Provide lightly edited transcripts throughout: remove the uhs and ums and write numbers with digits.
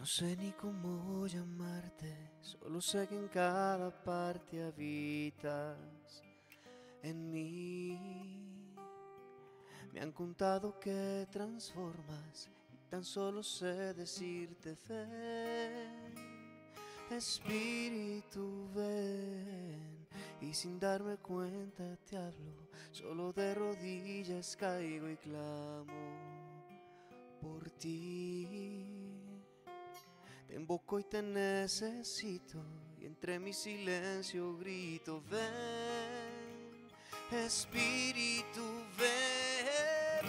No sé ni cómo llamarte, solo sé que en cada parte habitas en mí. Me han contado que transformas y tan solo sé decirte ven, Espíritu ven. Y sin darme cuenta te hablo, solo de rodillas caigo y clamo por ti. Te invoco y te necesito, y entre mi silencio grito ven, Espíritu ven,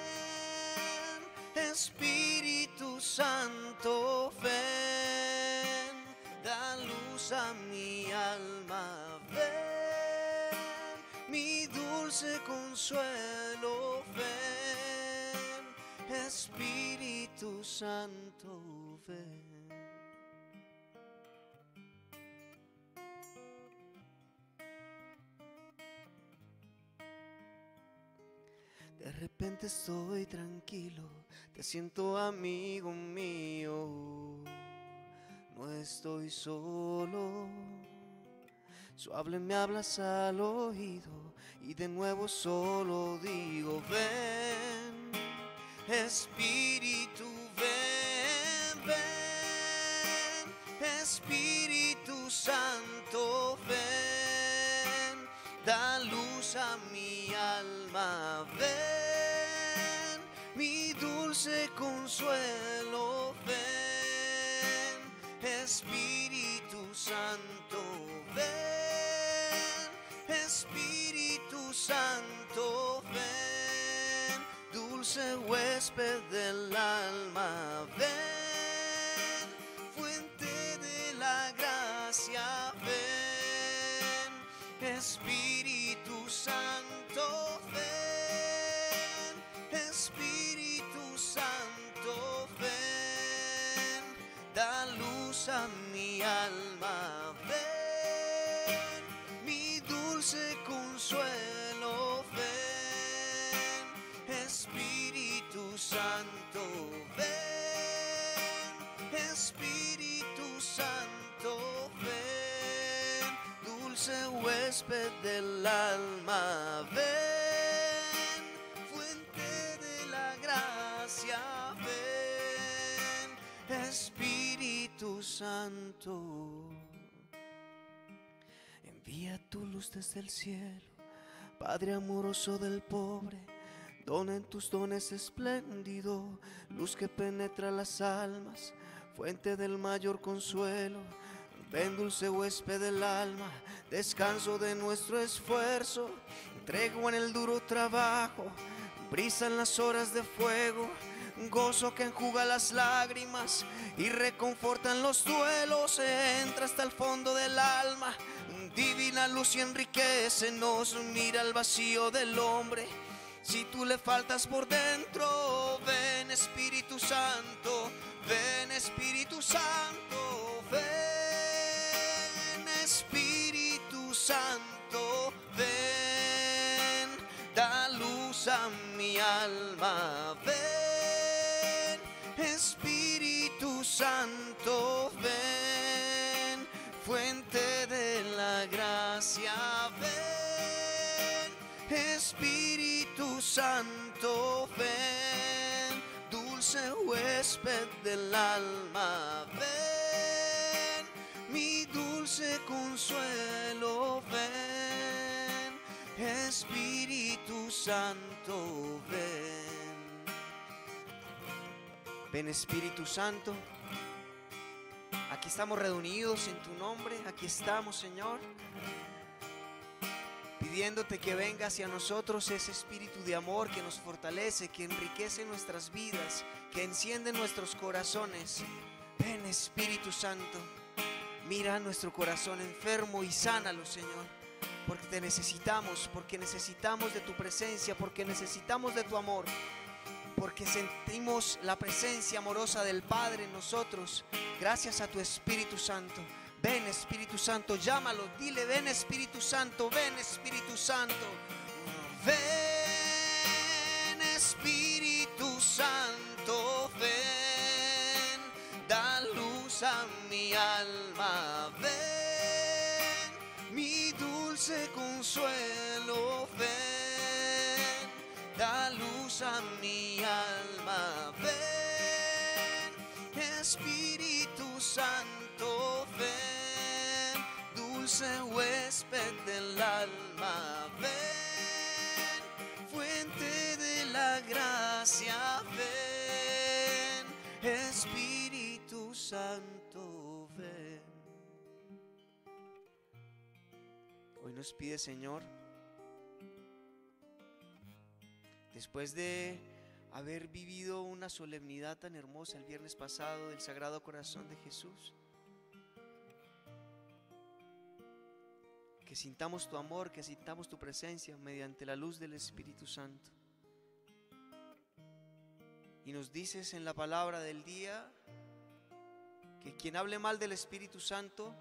ven, Espíritu Santo ven, da luz a mi alma, ven, mi dulce consuelo ven, Espíritu Santo ven. De repente estoy tranquilo, te siento amigo mío, no estoy solo. Suave me hablas al oído y de nuevo solo digo ven, Espíritu ven, ven, Espíritu Santo ven, da luz a mi alma, ven, mi dulce consuelo, ven, Espíritu Santo, ven, Espíritu Santo, ven, dulce huésped del alma, ven, fuente de la gracia, ven, Espíritu Santo, ven, Espíritu Santo, ven, da luz a mi alma, ven, mi dulce consuelo, ven, Espíritu Santo, ven, Espíritu Santo, ven, dulce huésped del alma, ven, fuente de la gracia, ven, Espíritu Santo. Envía tu luz desde el cielo, Padre amoroso del pobre, dona en tus dones espléndido, luz que penetra las almas, fuente del mayor consuelo. Ven dulce huésped del alma, descanso de nuestro esfuerzo, tregua en el duro trabajo, brisa en las horas de fuego, gozo que enjuga las lágrimas y reconforta en los duelos, entra hasta el fondo del alma, divina luz y enriquecenos, mira el vacío del hombre. Si tú le faltas por dentro, ven Espíritu Santo, ven Espíritu Santo, ven Espíritu Santo, ven, da luz a mi alma, ven Espíritu Santo, ven, fuente de la gracia, ven Espíritu Santo, ven, dulce huésped del alma, ven, mi dulce consuelo, ven, Espíritu Santo, ven. Ven Espíritu Santo, aquí estamos reunidos en tu nombre, aquí estamos, Señor, pidiéndote que venga hacia nosotros ese espíritu de amor que nos fortalece, que enriquece nuestras vidas, que enciende nuestros corazones. Ven Espíritu Santo, mira nuestro corazón enfermo y sánalo, Señor, porque te necesitamos, porque necesitamos de tu presencia, porque necesitamos de tu amor, porque sentimos la presencia amorosa del Padre en nosotros, gracias a tu Espíritu Santo. Ven Espíritu Santo, llámalo, dile ven Espíritu Santo, ven Espíritu Santo, ven Espíritu Santo, ven, da a mi alma, ven, mi dulce consuelo, ven, da luz a mi alma, ven, Espíritu Santo, ven, dulce huésped del alma, ven, fuente de la gracia, ven, Espíritu Santo, ven. Hoy nos pide, Señor, después de haber vivido una solemnidad tan hermosa el viernes pasado del Sagrado Corazón de Jesús, que sintamos tu amor, que sintamos tu presencia mediante la luz del Espíritu Santo. Y nos dices en la palabra del día que quien hable mal del Espíritu Santo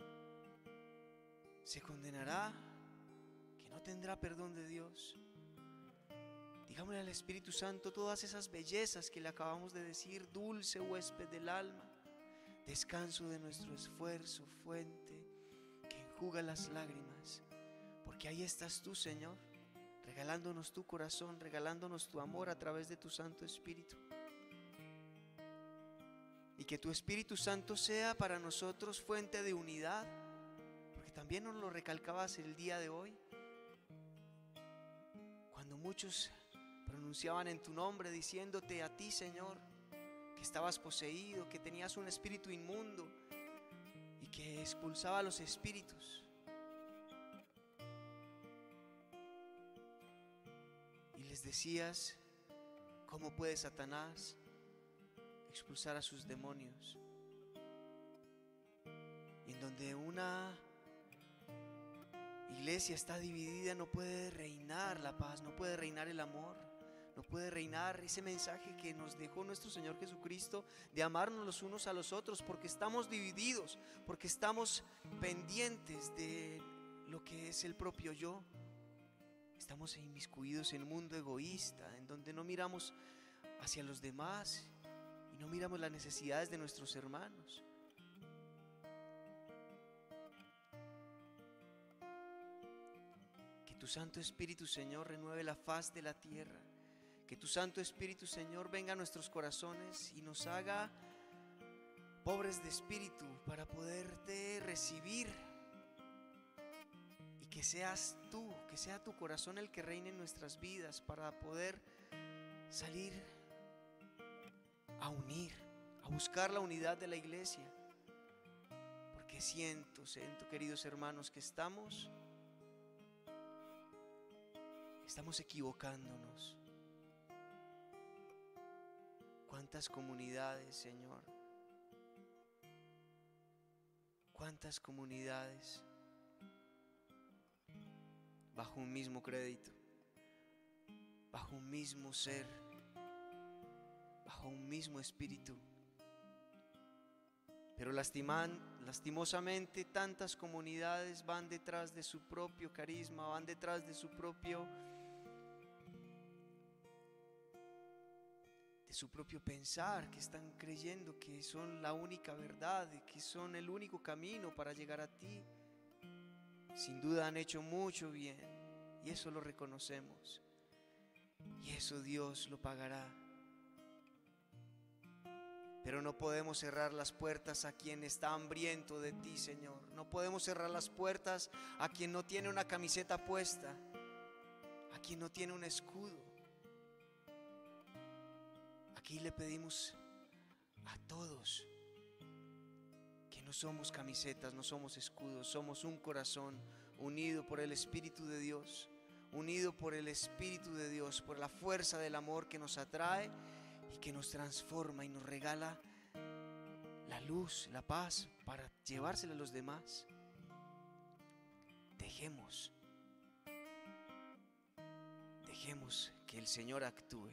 se condenará, que no tendrá perdón de Dios. Digámosle al Espíritu Santo todas esas bellezas que le acabamos de decir: dulce huésped del alma, descanso de nuestro esfuerzo, fuente que enjuga las lágrimas, porque ahí estás tú, Señor, regalándonos tu corazón, regalándonos tu amor a través de tu Santo Espíritu. Y que tu Espíritu Santo sea para nosotros fuente de unidad, porque también nos lo recalcabas el día de hoy, cuando muchos pronunciaban en tu nombre diciéndote a ti, Señor, que estabas poseído, que tenías un espíritu inmundo y que expulsaba a los espíritus. Y les decías: ¿cómo puede Satanás expulsar a sus demonios? Y en donde una iglesia está dividida no puede reinar la paz, no puede reinar el amor, no puede reinar ese mensaje que nos dejó nuestro Señor Jesucristo de amarnos los unos a los otros, porque estamos divididos, porque estamos pendientes de lo que es el propio yo. Estamos inmiscuidos en un mundo egoísta, en donde no miramos hacia los demás y no miramos las necesidades de nuestros hermanos. Que tu Santo Espíritu, Señor, renueve la faz de la tierra. Que tu Santo Espíritu, Señor, venga a nuestros corazones y nos haga pobres de espíritu para poderte recibir. Y que seas tú, que sea tu corazón el que reine en nuestras vidas para poder salir a unir, a buscar la unidad de la iglesia. Porque siento, queridos hermanos, que estamos equivocándonos. ¿Cuántas comunidades, Señor? ¿Cuántas comunidades bajo un mismo crédito, bajo un mismo ser, bajo un mismo espíritu? Pero lastimosamente tantas comunidades van detrás de su propio carisma, van detrás de su propio pensar, que están creyendo que son la única verdad y que son el único camino para llegar a ti. Sin duda han hecho mucho bien y eso lo reconocemos, y eso Dios lo pagará. Pero no podemos cerrar las puertas a quien está hambriento de ti, Señor. No podemos cerrar las puertas a quien no tiene una camiseta puesta, a quien no tiene un escudo. Aquí le pedimos a todos que no somos camisetas, no somos escudos, somos un corazón unido por el Espíritu de Dios, unido por el Espíritu de Dios, por la fuerza del amor que nos atrae y que nos transforma y nos regala la luz, la paz para llevársela a los demás. Dejemos que el Señor actúe,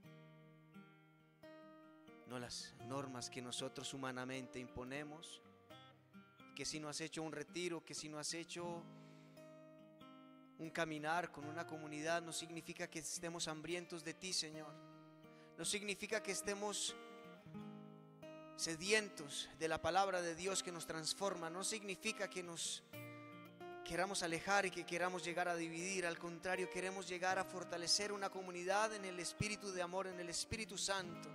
no las normas que nosotros humanamente imponemos. Que si no has hecho un retiro, que si no has hecho un caminar con una comunidad, no significa que estemos hambrientos de ti, Señor. No significa que estemos sedientos de la palabra de Dios que nos transforma. No significa que nos queramos alejar y que queramos llegar a dividir. Al contrario, queremos llegar a fortalecer una comunidad en el espíritu de amor, en el Espíritu Santo.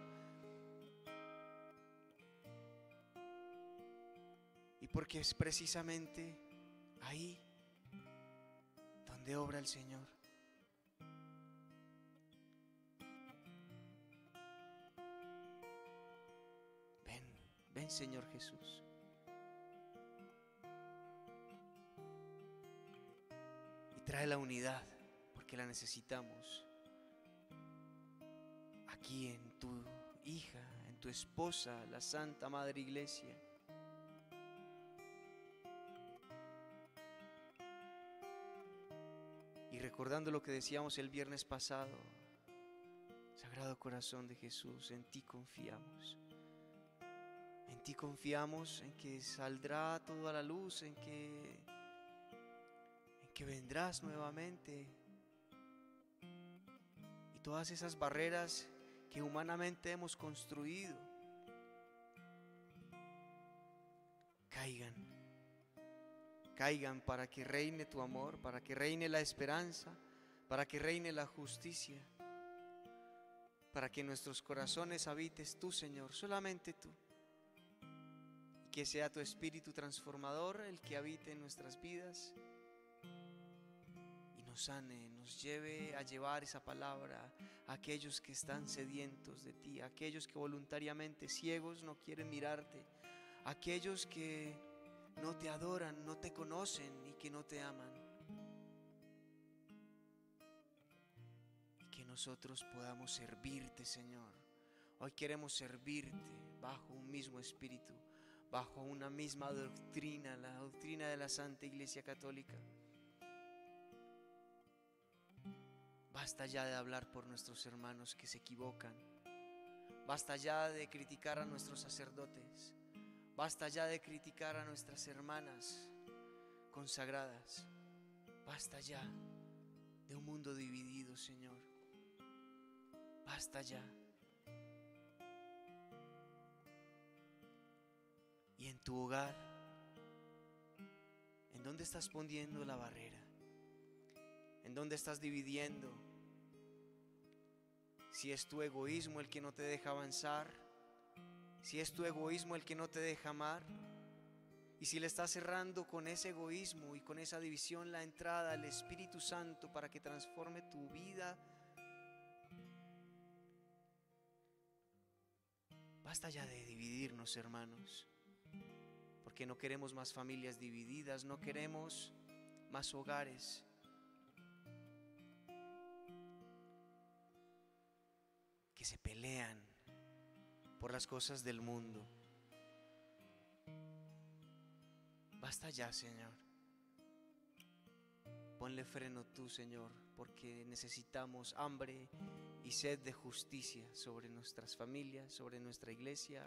Y porque es precisamente ahí donde obra el Señor. Ven, Señor Jesús. Y trae la unidad, porque la necesitamos. Aquí en tu hija, en tu esposa, la Santa Madre Iglesia. Y recordando lo que decíamos el viernes pasado, Sagrado Corazón de Jesús, en ti confiamos. En ti confiamos en que saldrá todo a la luz, en que vendrás nuevamente. Y todas esas barreras que humanamente hemos construido caigan para que reine tu amor, para que reine la esperanza, para que reine la justicia, para que en nuestros corazones habites tú, Señor, solamente tú. Y que sea tu Espíritu transformador el que habite en nuestras vidas y nos sane, nos lleve a llevar esa palabra a aquellos que están sedientos de ti, a aquellos que voluntariamente ciegos no quieren mirarte, a aquellos que no te adoran, no te conocen y que no te aman. Y que nosotros podamos servirte, Señor. Hoy queremos servirte bajo un mismo espíritu, bajo una misma doctrina, la doctrina de la Santa Iglesia Católica. Basta ya de hablar por nuestros hermanos que se equivocan. Basta ya de criticar a nuestros sacerdotes. Basta ya de criticar a nuestras hermanas consagradas. Basta ya de un mundo dividido, Señor. Basta ya. Y en tu hogar, ¿en dónde estás poniendo la barrera? ¿En dónde estás dividiendo? Si es tu egoísmo el que no te deja avanzar, si es tu egoísmo el que no te deja amar, y si le estás cerrando con ese egoísmo y con esa división la entrada al Espíritu Santo para que transforme tu vida, basta ya de dividirnos, hermanos, porque no queremos más familias divididas, no queremos más hogares que se pelean por las cosas del mundo. Basta ya, Señor. Ponle freno tú, Señor, porque necesitamos hambre y sed de justicia sobre nuestras familias, sobre nuestra iglesia,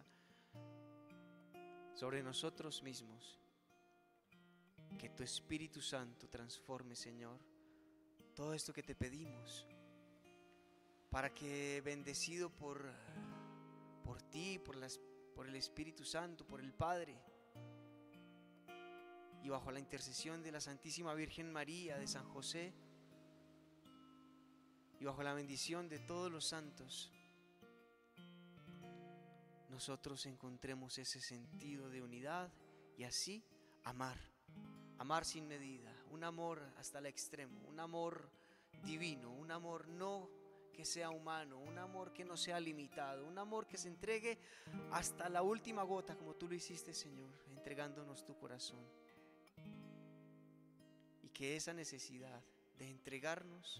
sobre nosotros mismos. Que tu Espíritu Santo transforme, Señor, todo esto que te pedimos, para que, bendecido por ti, por el Espíritu Santo, por el Padre, y bajo la intercesión de la Santísima Virgen María, de San José, y bajo la bendición de todos los santos, nosotros encontremos ese sentido de unidad y así amar sin medida, un amor hasta el extremo, un amor divino, un amor no que sea humano, un amor que no sea limitado, un amor que se entregue hasta la última gota, como tú lo hiciste, Señor, entregándonos tu corazón. Y que esa necesidad de entregarnos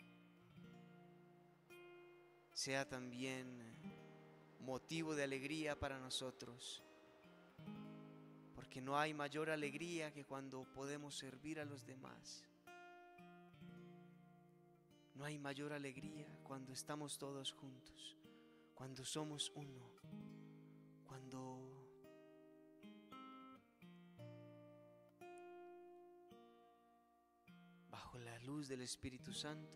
sea también motivo de alegría para nosotros, porque no hay mayor alegría que cuando podemos servir a los demás. No hay mayor alegría cuando estamos todos juntos, cuando somos uno, cuando bajo la luz del Espíritu Santo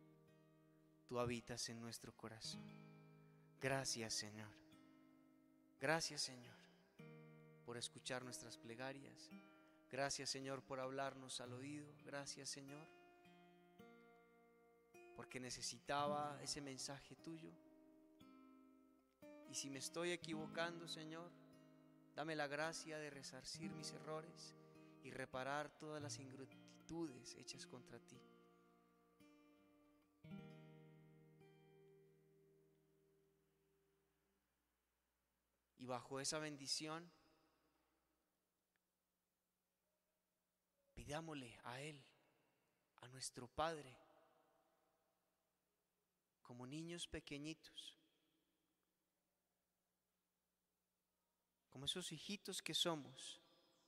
tú habitas en nuestro corazón. Gracias, Señor. Gracias, Señor, por escuchar nuestras plegarias. Gracias, Señor, por hablarnos al oído. Gracias, Señor, porque necesitaba ese mensaje tuyo. Y si me estoy equivocando, Señor, dame la gracia de resarcir mis errores y reparar todas las ingratitudes hechas contra ti. Y bajo esa bendición, pidámosle a Él, a nuestro Padre, como niños pequeñitos, como esos hijitos que somos,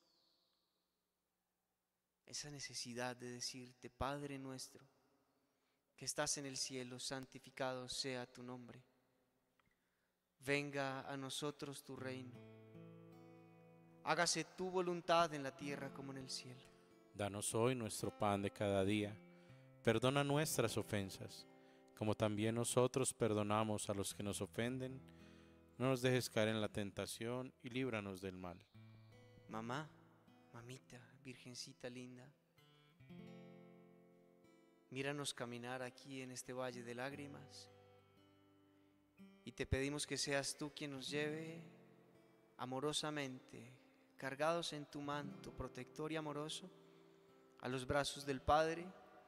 esa necesidad de decirte: Padre nuestro, que estás en el cielo, santificado sea tu nombre. Venga a nosotros tu reino. Hágase tu voluntad en la tierra como en el cielo. Danos hoy nuestro pan de cada día. Perdona nuestras ofensas, como también nosotros perdonamos a los que nos ofenden. No nos dejes caer en la tentación y líbranos del mal. Mamá, mamita, virgencita linda, míranos caminar aquí en este valle de lágrimas y te pedimos que seas tú quien nos lleve amorosamente, cargados en tu manto protector y amoroso, a los brazos del Padre,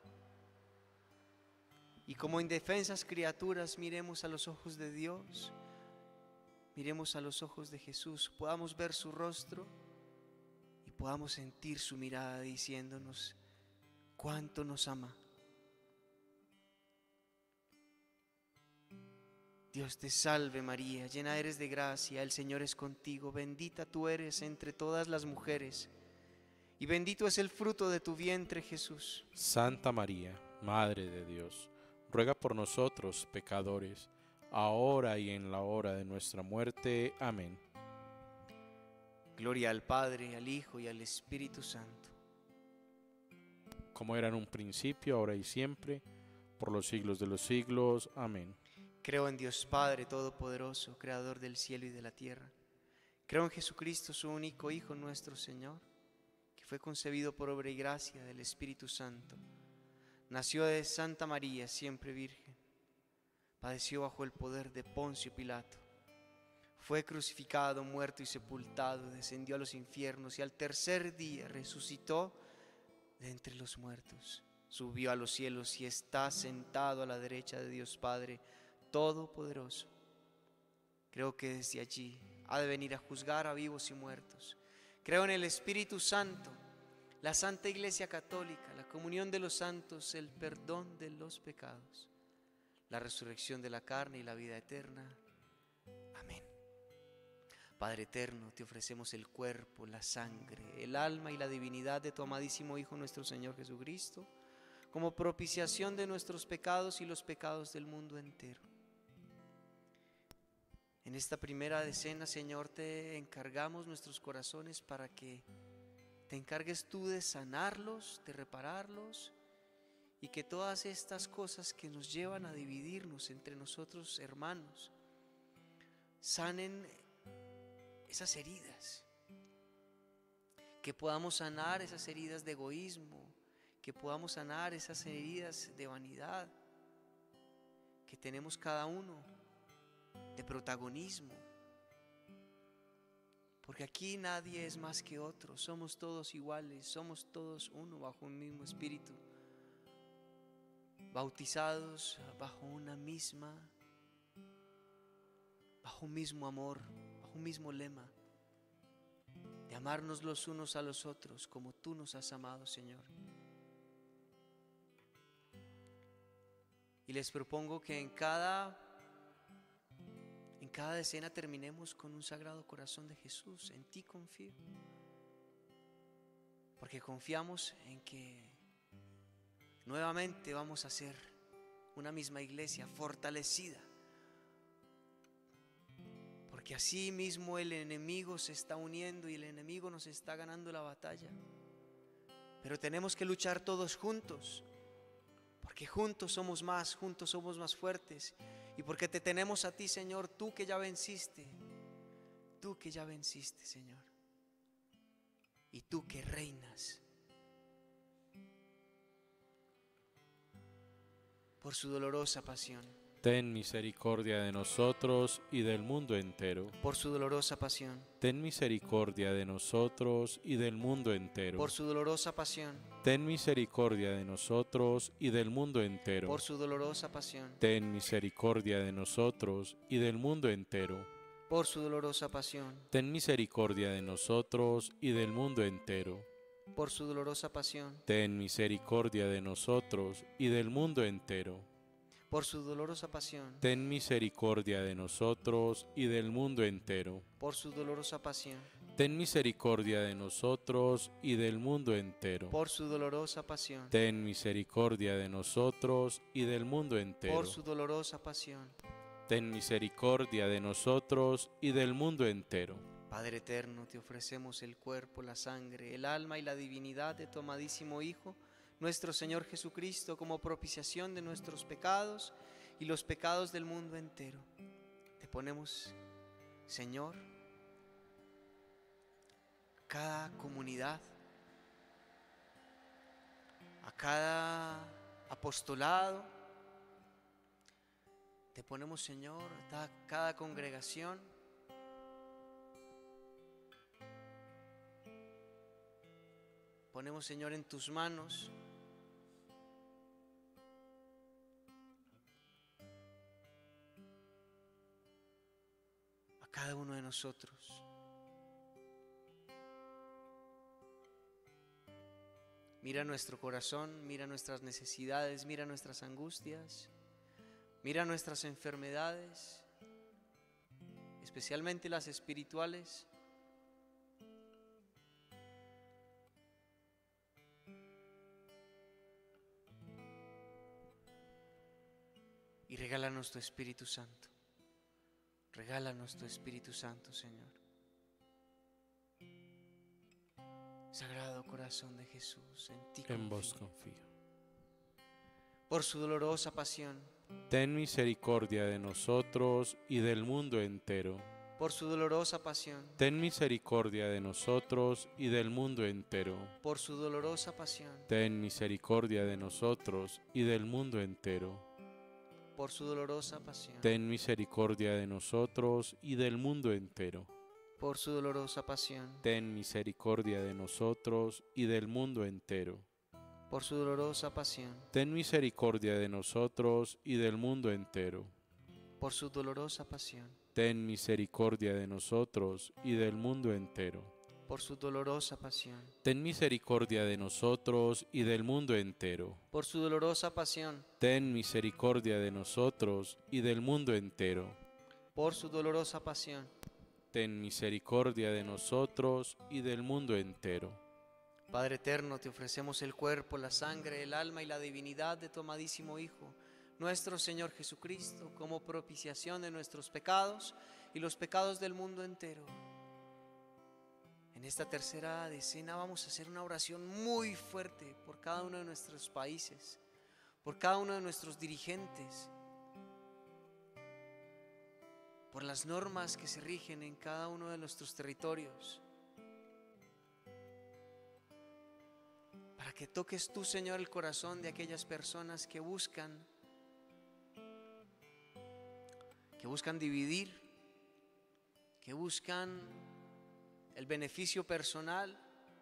y como indefensas criaturas miremos a los ojos de Dios, miremos a los ojos de Jesús, podamos ver su rostro y podamos sentir su mirada diciéndonos cuánto nos ama. Dios te salve María, llena eres de gracia, el Señor es contigo, bendita tú eres entre todas las mujeres, y bendito es el fruto de tu vientre, Jesús. Santa María, Madre de Dios, ruega por nosotros pecadores, ahora y en la hora de nuestra muerte. Amén. Gloria al Padre, al Hijo y al Espíritu Santo. Como era en un principio, ahora y siempre, por los siglos de los siglos. Amén. Creo en Dios Padre Todopoderoso, Creador del cielo y de la tierra. Creo en Jesucristo, su único Hijo, nuestro Señor, que fue concebido por obra y gracia del Espíritu Santo. Nació de Santa María, siempre virgen. Padeció bajo el poder de Poncio Pilato. Fue crucificado, muerto y sepultado, descendió a los infiernos y al tercer día resucitó de entre los muertos. Subió a los cielos y está sentado a la derecha de Dios Padre Todopoderoso. Creo que desde allí ha de venir a juzgar a vivos y muertos. Creo en el Espíritu Santo, la Santa Iglesia Católica, la comunión de los santos, el perdón de los pecados, la resurrección de la carne y la vida eterna. Amén. Padre eterno, te ofrecemos el cuerpo, la sangre, el alma y la divinidad de tu amadísimo Hijo, nuestro Señor Jesucristo, como propiciación de nuestros pecados y los pecados del mundo entero. En esta primera decena, Señor, te encargamos nuestros corazones para que te encargues tú de sanarlos, de repararlos, y que todas estas cosas que nos llevan a dividirnos entre nosotros hermanos sanen esas heridas, que podamos sanar esas heridas de egoísmo, que podamos sanar esas heridas de vanidad que tenemos cada uno, de protagonismo, porque aquí nadie es más que otro, somos todos iguales, somos todos uno bajo un mismo espíritu, bautizados bajo una misma, bajo un mismo amor, bajo un mismo lema, de amarnos los unos a los otros como tú nos has amado, Señor. Y les propongo que en cada decena terminemos con un Sagrado Corazón de Jesús. En ti confío, porque confiamos en que nuevamente vamos a ser una misma iglesia fortalecida, porque así mismo el enemigo se está uniendo y el enemigo nos está ganando la batalla, pero tenemos que luchar todos juntos, porque juntos somos más fuertes, y porque te tenemos a ti, Señor, tú que ya venciste, tú que ya venciste, Señor, y tú que reinas, por su dolorosa pasión, ten misericordia de nosotros y del mundo entero. por su dolorosa pasión, Ten misericordia de nosotros y del mundo entero. por su dolorosa pasión, Ten misericordia de nosotros y del mundo entero. por su dolorosa pasión, Ten misericordia de nosotros y del mundo entero. por su dolorosa pasión, Ten misericordia de nosotros y del mundo entero. por su dolorosa pasión, Ten misericordia de nosotros y del mundo entero. por su dolorosa pasión, Ten misericordia de nosotros y del mundo entero. por su dolorosa pasión, Ten misericordia de nosotros y del mundo entero. por su dolorosa pasión, Ten misericordia de nosotros y del mundo entero. por su dolorosa pasión. Ten misericordia de nosotros y del mundo entero. Padre eterno, te ofrecemos el cuerpo, la sangre, el alma y la divinidad de tu amadísimo Hijo, nuestro Señor Jesucristo, como propiciación de nuestros pecados y los pecados del mundo entero. Te ponemos, Señor, cada comunidad, a cada apostolado. Te ponemos, Señor, cada congregación. Ponemos, Señor, en tus manos a cada uno de nosotros. Mira nuestro corazón, mira nuestras necesidades, mira nuestras angustias, mira nuestras enfermedades, especialmente las espirituales. Y regálanos tu Espíritu Santo. Regálanos tu Espíritu Santo, Señor. Sagrado corazón de Jesús, en ti En vos confío. confío. Por su dolorosa pasión, Ten misericordia de nosotros y del mundo entero. por su dolorosa pasión, Ten misericordia de nosotros y del mundo entero. por su dolorosa pasión, Ten misericordia de nosotros y del mundo entero. por su dolorosa pasión, Ten misericordia de nosotros y del mundo entero. por su dolorosa pasión, Ten misericordia de nosotros y del mundo entero. por su dolorosa pasión, Ten misericordia de nosotros y del mundo entero. por su dolorosa pasión, Ten misericordia de nosotros y del mundo entero. por su dolorosa pasión, Ten misericordia de nosotros y del mundo entero. por su dolorosa pasión, Ten misericordia de nosotros y del mundo entero. por su dolorosa pasión. Ten misericordia de nosotros y del mundo entero. Padre eterno, te ofrecemos el cuerpo, la sangre, el alma y la divinidad de tu amadísimo Hijo, nuestro Señor Jesucristo, como propiciación de nuestros pecados y los pecados del mundo entero. En esta tercera decena vamos a hacer una oración muy fuerte por cada uno de nuestros países, por cada uno de nuestros dirigentes, por las normas que se rigen en cada uno de nuestros territorios, para que toques tú, Señor, el corazón de aquellas personas que buscan dividir, que buscan el beneficio personal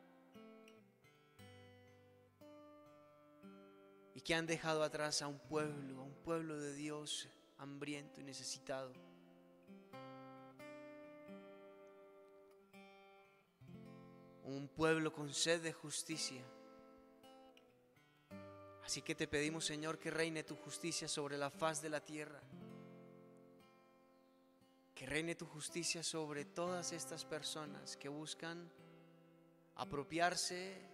y que han dejado atrás a un pueblo de Dios hambriento y necesitado. Un pueblo con sed de justicia. Así que te pedimos, Señor, que reine tu justicia sobre la faz de la tierra. Que reine tu justicia sobre todas estas personas que buscan apropiarse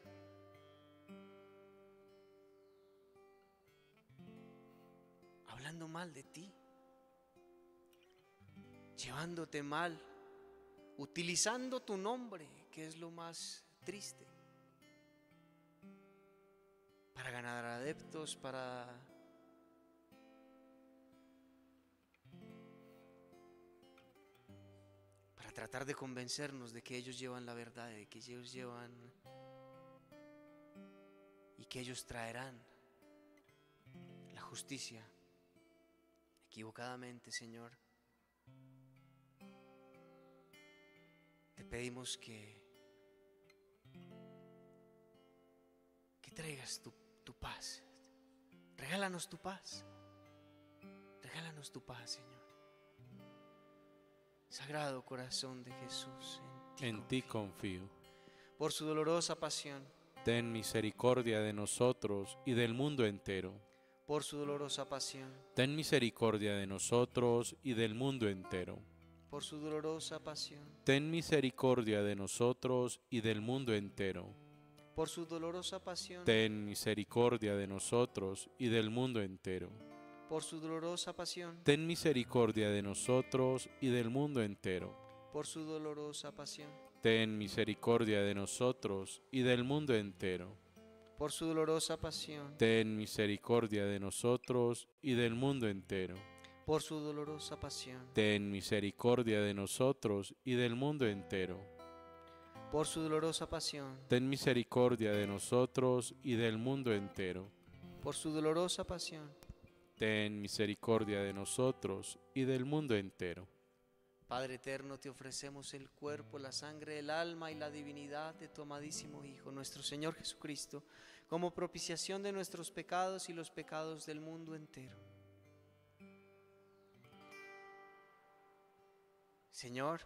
hablando mal de ti, llevándote mal, utilizando tu nombre, que es lo más triste, para ganar adeptos, para tratar de convencernos de que ellos llevan la verdad, de que ellos llevan y que ellos traerán la justicia. Equivocadamente, Señor, te pedimos que traigas tu paz. Regálanos tu paz. Regálanos tu paz, Señor. Sagrado corazón de Jesús, En ti confío. Por su dolorosa pasión, Ten misericordia de nosotros y del mundo entero. por su dolorosa pasión, Ten misericordia de nosotros y del mundo entero. por su dolorosa pasión, Ten misericordia de nosotros y del mundo entero. por su dolorosa pasión, Ten misericordia de nosotros y del mundo entero. por su dolorosa pasión, Ten misericordia de nosotros y del mundo entero. por su dolorosa pasión, Ten misericordia de nosotros y del mundo entero. por su dolorosa pasión, Ten misericordia de nosotros y del mundo entero. por su dolorosa pasión, Ten misericordia de nosotros y del mundo entero. por su dolorosa pasión, Ten misericordia de nosotros y del mundo entero. por su dolorosa pasión. Ten misericordia de nosotros y del mundo entero. Padre eterno, te ofrecemos el cuerpo, la sangre, el alma y la divinidad de tu amadísimo Hijo, nuestro Señor Jesucristo, como propiciación de nuestros pecados y los pecados del mundo entero. Señor,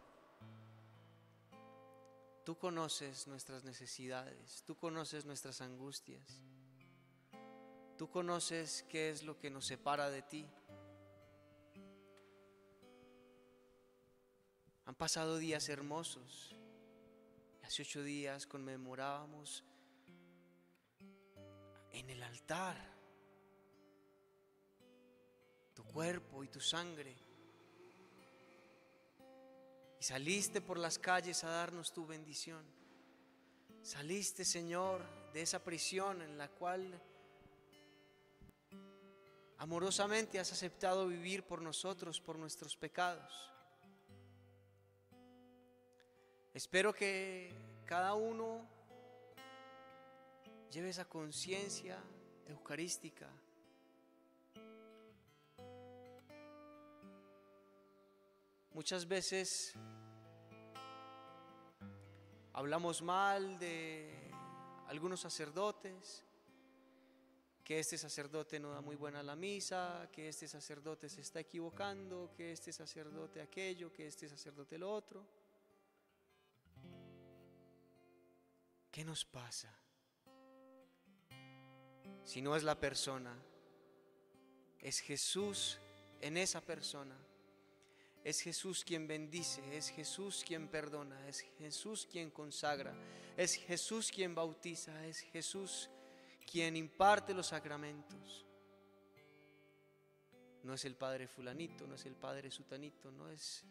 tú conoces nuestras necesidades, tú conoces nuestras angustias, tú conoces qué es lo que nos separa de ti. Han pasado días hermosos. Hace 8 días conmemorábamos en el altar tu cuerpo y tu sangre. Y saliste por las calles a darnos tu bendición. Saliste, Señor, de esa prisión en la cual amorosamente has aceptado vivir por nosotros, por nuestros pecados. Espero que cada uno lleve esa conciencia eucarística. Muchas veces hablamos mal de algunos sacerdotes, que este sacerdote no da muy buena la misa, que este sacerdote se está equivocando, que este sacerdote aquello, que este sacerdote lo otro. ¿Qué nos pasa? Si no es la persona, es Jesús en esa persona. Es Jesús quien bendice, es Jesús quien perdona, es Jesús quien consagra, es Jesús quien bautiza, es Jesús quien imparte los sacramentos. No es el Padre fulanito, no es el Padre sutanito, no es...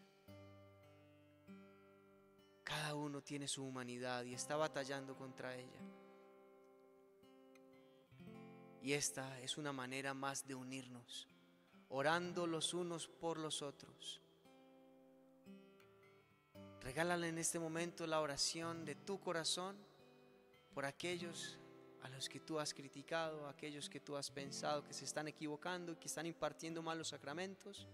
Cada uno tiene su humanidad y está batallando contra ella. Y esta es una manera más de unirnos, orando los unos por los otros. Regálale en este momento la oración de tu corazón por aquellos a los que tú has criticado, aquellos que tú has pensado que se están equivocando y que están impartiendo mal los sacramentos.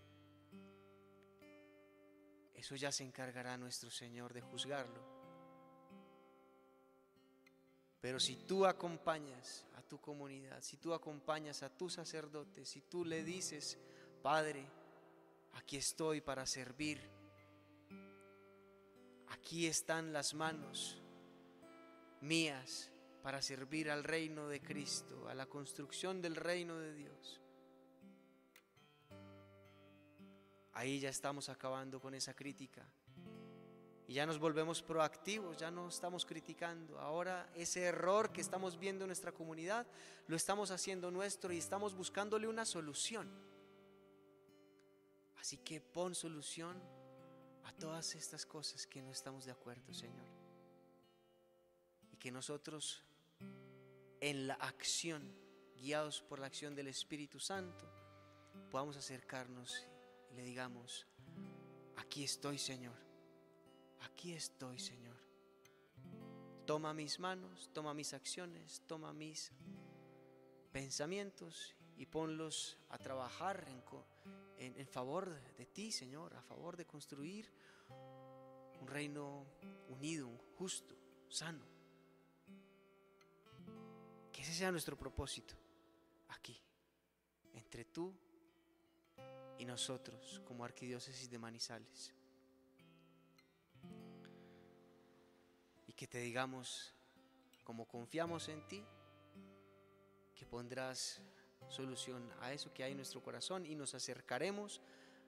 Eso ya se encargará nuestro Señor de juzgarlo. Pero si tú acompañas a tu comunidad, si tú acompañas a tu sacerdote, si tú le dices: Padre, aquí estoy para servir, aquí están las manos mías para servir al reino de Cristo, a la construcción del reino de Dios. Ahí ya estamos acabando con esa crítica y ya nos volvemos proactivos, ya no estamos criticando. Ahora ese error que estamos viendo en nuestra comunidad lo estamos haciendo nuestro y estamos buscándole una solución. Así que pon solución a todas estas cosas que no estamos de acuerdo, Señor. Y que nosotros en la acción, guiados por la acción del Espíritu Santo, podamos acercarnos y le digamos: aquí estoy, Señor, aquí estoy, Señor. Toma mis manos, toma mis acciones, toma mis pensamientos y ponlos a trabajar en favor de ti, Señor, a favor de construir un reino unido, justo, sano. Que ese sea nuestro propósito aquí, entre tú y nosotros como Arquidiócesis de Manizales. Y que te digamos, como confiamos en ti, que pondrás solución a eso que hay en nuestro corazón y nos acercaremos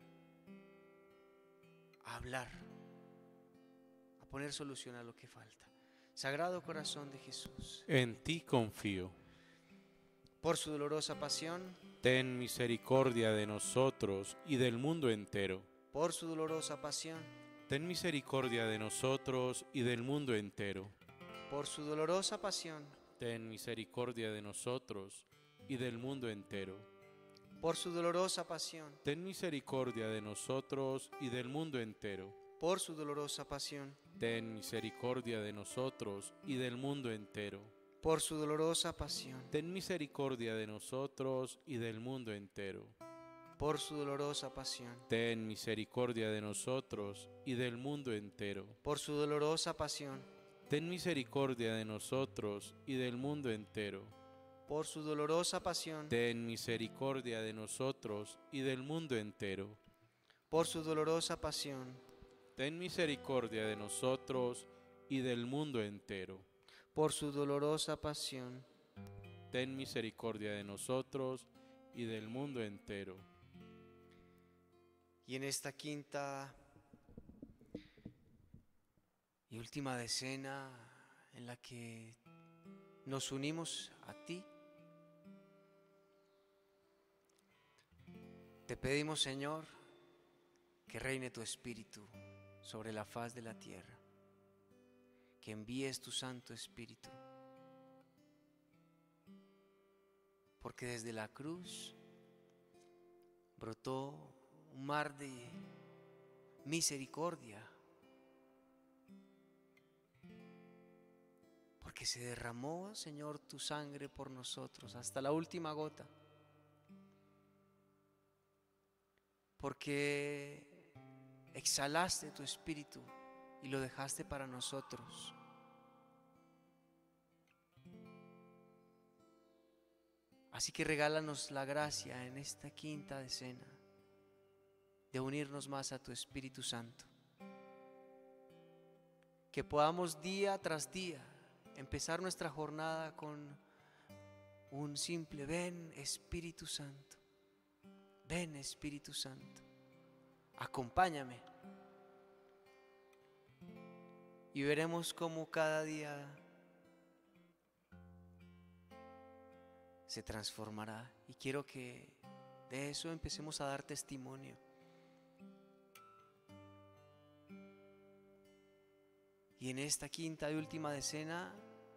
a hablar, a poner solución a lo que falta. Sagrado Corazón de Jesús, en ti confío. por su dolorosa pasión, Ten misericordia de nosotros y del mundo entero. por su dolorosa pasión, Ten misericordia de nosotros y del mundo entero. por su dolorosa pasión, Ten misericordia de nosotros y del mundo entero. por su dolorosa pasión, Ten misericordia de nosotros y del mundo entero. por su dolorosa pasión, Ten misericordia de nosotros y del mundo entero. por su dolorosa pasión, Ten misericordia de nosotros y del mundo entero. por su dolorosa pasión, Ten misericordia de nosotros y del mundo entero. por su dolorosa pasión, Ten misericordia de nosotros y del mundo entero. por su dolorosa pasión, Ten misericordia de nosotros y del mundo entero. por su dolorosa pasión, Ten misericordia de nosotros y del mundo entero. por su dolorosa pasión, Ten misericordia de nosotros y del mundo entero. y en esta quinta y última decena en la que nos unimos a ti, te pedimos, Señor, que reine tu Espíritu sobre la faz de la tierra, que envíes tu Santo Espíritu, porque desde la cruz brotó un mar de misericordia, porque se derramó, Señor, tu sangre por nosotros hasta la última gota, porque exhalaste tu Espíritu y lo dejaste para nosotros. Así que regálanos la gracia en esta quinta decena de unirnos más a tu Espíritu Santo, que podamos día tras día empezar nuestra jornada con un simple ven Espíritu Santo, ven Espíritu Santo, acompáñame, y veremos cómo cada día se transformará. Y quiero que de eso empecemos a dar testimonio. Y en esta quinta y última decena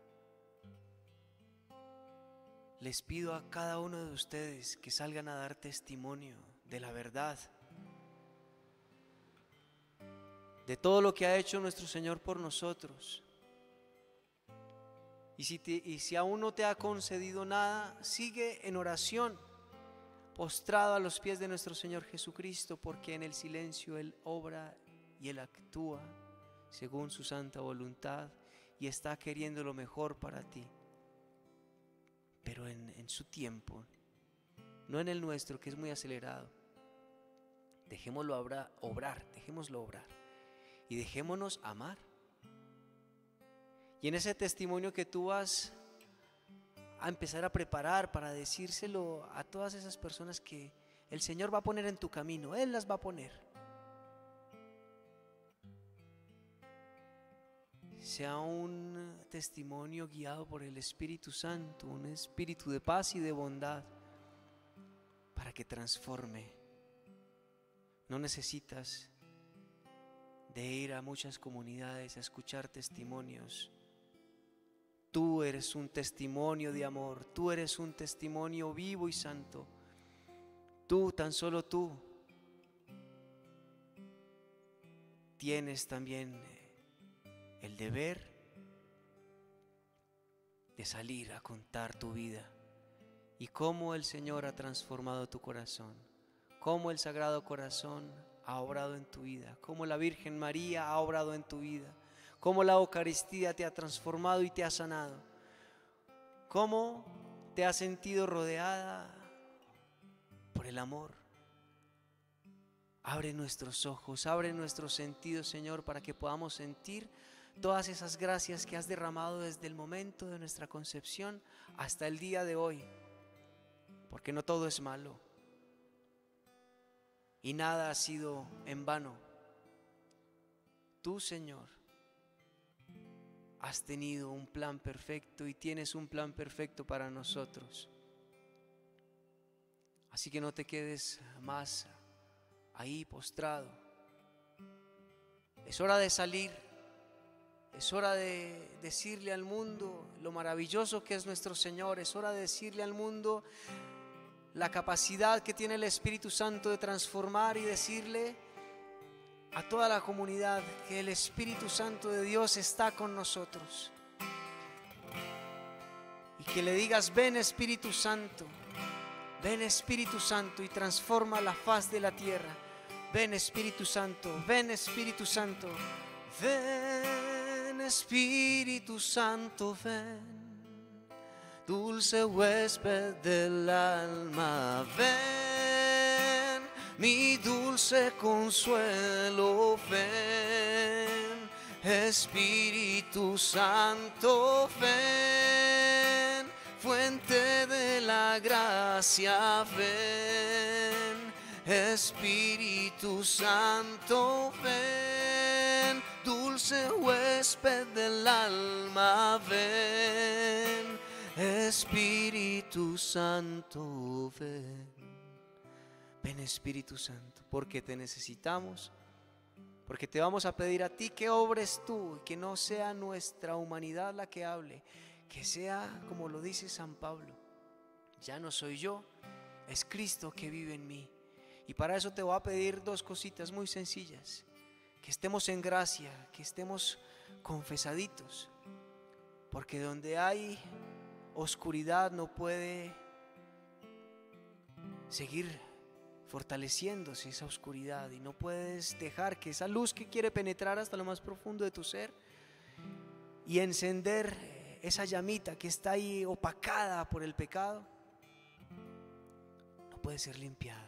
les pido a cada uno de ustedes que salgan a dar testimonio de la verdad, de todo lo que ha hecho nuestro Señor por nosotros. Y si aún no te ha concedido nada, sigue en oración, postrado a los pies de nuestro Señor Jesucristo, porque en el silencio Él obra y Él actúa según su santa voluntad y está queriendo lo mejor para ti, pero en su tiempo, no en el nuestro, que es muy acelerado. Dejémoslo obrar y dejémonos amar. Y en ese testimonio que tú vas a empezar a preparar para decírselo a todas esas personas que el Señor va a poner en tu camino, Él las va a poner, sea un testimonio guiado por el Espíritu Santo, un espíritu de paz y de bondad para que transforme. No necesitas de ir a muchas comunidades a escuchar testimonios. Tú eres un testimonio de amor, tú eres un testimonio vivo y santo. Tú, tan solo tú, tienes también el deber de salir a contar tu vida y cómo el Señor ha transformado tu corazón, cómo el Sagrado Corazón ha obrado en tu vida, cómo la Virgen María ha obrado en tu vida, cómo la Eucaristía te ha transformado y te ha sanado, cómo te has sentido rodeada por el amor. Abre nuestros ojos, abre nuestros sentidos, Señor, para que podamos sentir todas esas gracias que has derramado desde el momento de nuestra concepción hasta el día de hoy, porque no todo es malo y nada ha sido en vano. Tú, Señor, has tenido un plan perfecto y tienes un plan perfecto para nosotros. Así que no te quedes más ahí postrado. Es hora de salir. Es hora de decirle al mundo lo maravilloso que es nuestro Señor. Es hora de decirle al mundo la capacidad que tiene el Espíritu Santo de transformar y decirle a toda la comunidad que el Espíritu Santo de Dios está con nosotros. Y que le digas: ven Espíritu Santo y transforma la faz de la tierra. Ven Espíritu Santo, ven Espíritu Santo, ven Espíritu Santo, ven, dulce huésped del alma, ven, mi dulce consuelo, ven, Espíritu Santo, ven, fuente de la gracia, ven, Espíritu Santo, ven, dulce huésped del alma, ven, Espíritu Santo, ven. Ven Espíritu Santo, porque te necesitamos, porque te vamos a pedir a ti que obres tú, y que no sea nuestra humanidad la que hable, que sea como lo dice San Pablo: ya no soy yo, es Cristo que vive en mí. Y para eso te voy a pedir dos cositas muy sencillas: que estemos en gracia, que estemos confesaditos, porque donde hay oscuridad no puede seguir fortaleciéndose esa oscuridad, y no puedes dejar que esa luz que quiere penetrar hasta lo más profundo de tu ser y encender esa llamita que está ahí opacada por el pecado, no puede ser limpiada.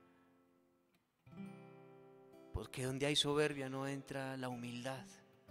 Porque donde hay soberbia no entra la humildad.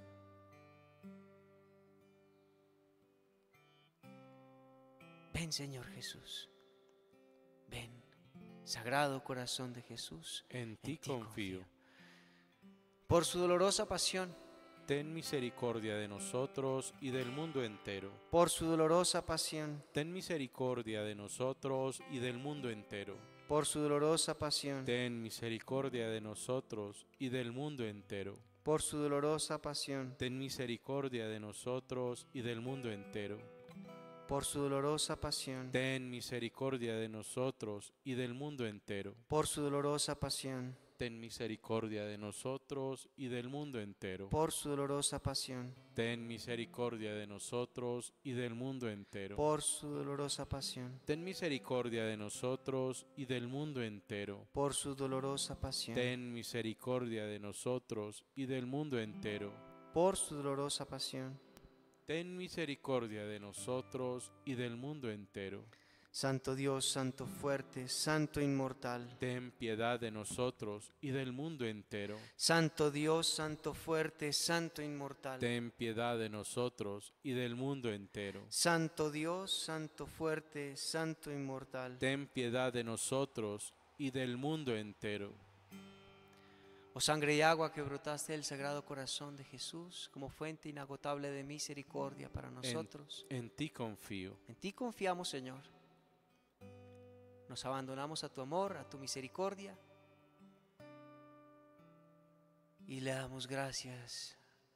Ven, Señor Jesús, ven, Sagrado Corazón de Jesús, En ti confío. Por su dolorosa pasión, Ten misericordia de nosotros y del mundo entero. por su dolorosa pasión, Ten misericordia de nosotros y del mundo entero. por su dolorosa pasión, Ten misericordia de nosotros y del mundo entero. por su dolorosa pasión, Ten misericordia de nosotros y del mundo entero. por su dolorosa pasión, Ten misericordia de nosotros y del mundo entero. por su dolorosa pasión, Ten misericordia de nosotros y del mundo entero. por su dolorosa pasión, Ten misericordia de nosotros y del mundo entero. por su dolorosa pasión, Ten misericordia de nosotros y del mundo entero. por su dolorosa pasión, Ten misericordia de nosotros y del mundo entero. por su dolorosa pasión. Ten misericordia de nosotros y del mundo entero. Santo Dios, Santo fuerte, Santo inmortal. Ten piedad de nosotros y del mundo entero. Santo Dios, Santo fuerte, Santo inmortal. Ten piedad de nosotros y del mundo entero. Santo Dios, Santo fuerte, Santo inmortal. Ten piedad de nosotros y del mundo entero. Oh sangre y agua que brotaste del Sagrado Corazón de Jesús como fuente inagotable de misericordia para nosotros. En ti confío. En ti confiamos, Señor. Nos abandonamos a tu amor, a tu misericordia, y le damos gracias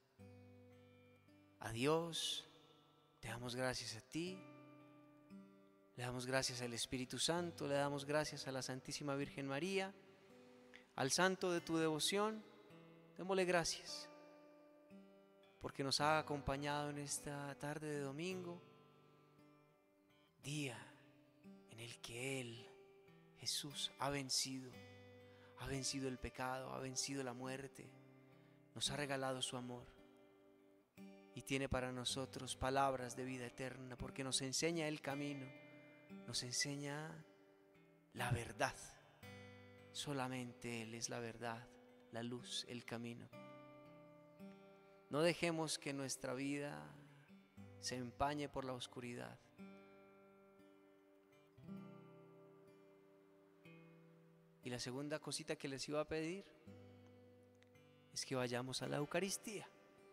a Dios, te damos gracias a ti, le damos gracias al Espíritu Santo, le damos gracias a la Santísima Virgen María, al santo de tu devoción. Démosle gracias, porque nos ha acompañado en esta tarde de domingo, día en el que Él, Jesús, ha vencido el pecado, ha vencido la muerte, nos ha regalado su amor y tiene para nosotros palabras de vida eterna, porque nos enseña el camino, nos enseña la verdad. Solamente Él es la verdad, la luz, el camino. No dejemos que nuestra vida se empañe por la oscuridad. Y la segunda cosita que les iba a pedir es que vayamos a la Eucaristía,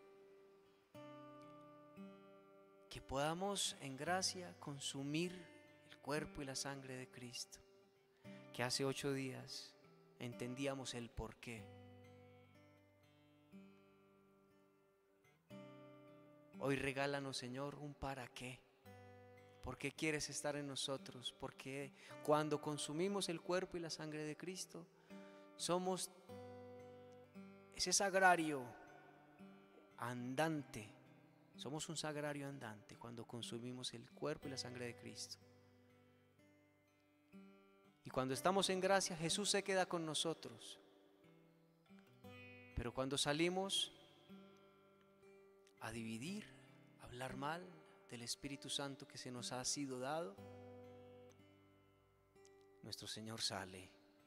que podamos en gracia consumir el cuerpo y la sangre de Cristo, que hace 8 días entendíamos el porqué. Hoy regálanos, Señor, un para qué. ¿Por qué quieres estar en nosotros? Porque cuando consumimos el cuerpo y la sangre de Cristo, somos ese sagrario andante. Somos un sagrario andante cuando consumimos el cuerpo y la sangre de Cristo. Y cuando estamos en gracia, Jesús se queda con nosotros. Pero cuando salimos a dividir, a hablar mal del Espíritu Santo que se nos ha sido dado, nuestro Señor sale.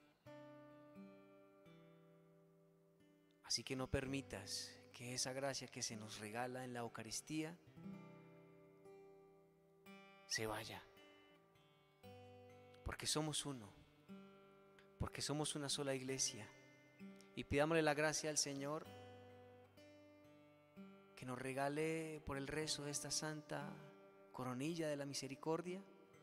Así que no permitas que esa gracia que se nos regala en la Eucaristía se vaya, porque somos uno, porque somos una sola iglesia. Y pidámosle la gracia al Señor que nos regale por el rezo de esta santa coronilla de la misericordia,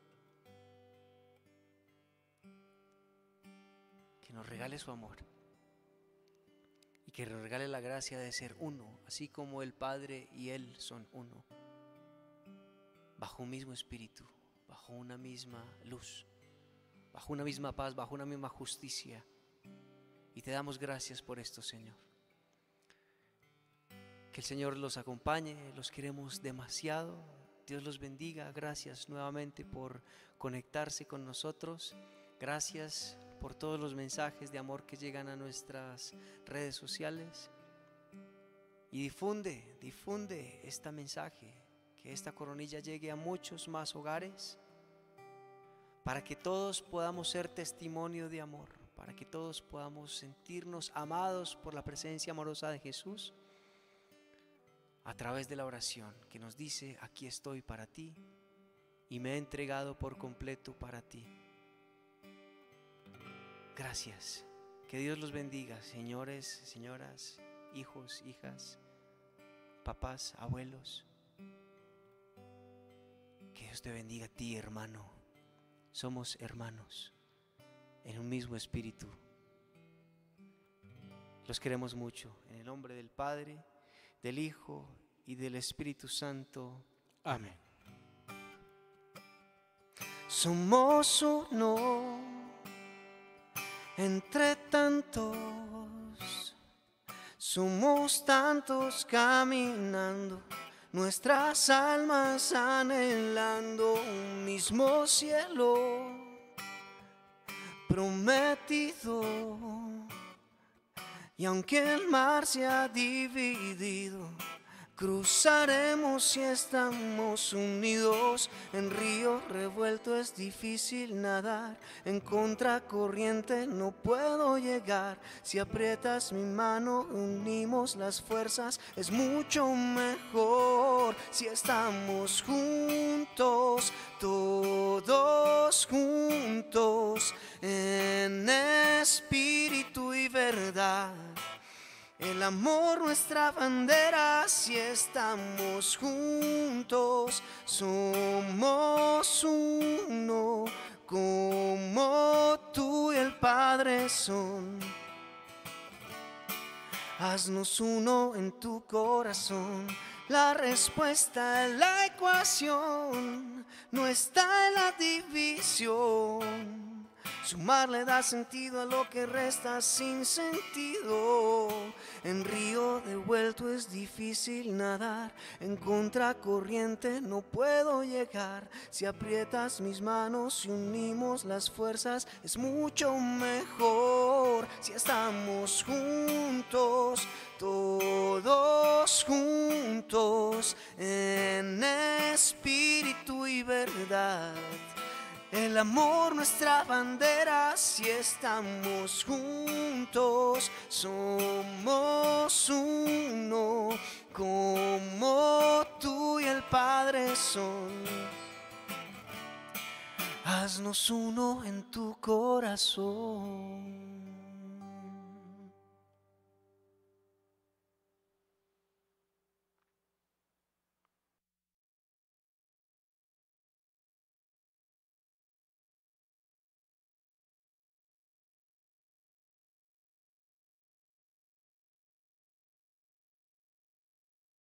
que nos regale su amor y que nos regale la gracia de ser uno, así como el Padre y Él son uno, bajo un mismo espíritu, bajo una misma luz, bajo una misma paz, bajo una misma justicia. Y te damos gracias por esto, Señor. Que el Señor los acompañe, los queremos demasiado. Dios los bendiga. Gracias nuevamente por conectarse con nosotros. Gracias por todos los mensajes de amor que llegan a nuestras redes sociales. Y difunde este mensaje, que esta coronilla llegue a muchos más hogares, para que todos podamos ser testimonio de amor, para que todos podamos sentirnos amados por la presencia amorosa de Jesús, a través de la oración que nos dice: aquí estoy para ti y me he entregado por completo para ti. Gracias. Que Dios los bendiga, señores, señoras, hijos, hijas, papás, abuelos. Que Dios te bendiga a ti, hermano. Somos hermanos en un mismo espíritu. Los queremos mucho. En el nombre del Padre, del Hijo y del Espíritu Santo. Amén. Somos uno entre tantos, somos tantos caminando, nuestras almas anhelando un mismo cielo prometido. Y aunque el mar se ha dividido, cruzaremos si estamos unidos. En río revuelto es difícil nadar, en contracorriente no puedo llegar. Si aprietas mi mano, unimos las fuerzas, es mucho mejor. Si estamos juntos, todos juntos, en espíritu y verdad. El amor nuestra bandera, si estamos juntos, somos uno, como tú y el Padre son. Haznos uno en tu corazón, la respuesta a la ecuación no está en la división. Sumar le da sentido a lo que resta sin sentido. En río revuelto alto es difícil nadar, en contracorriente no puedo llegar. Si aprietas mis manos y unimos las fuerzas, es mucho mejor. Si estamos juntos, todos juntos, en espíritu y verdad. El amor nuestra bandera, si estamos juntos, somos uno, como tú y el Padre son. Haznos uno en tu corazón.